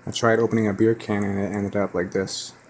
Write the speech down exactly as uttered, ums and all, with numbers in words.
I tried opening a beer can and it ended up like this.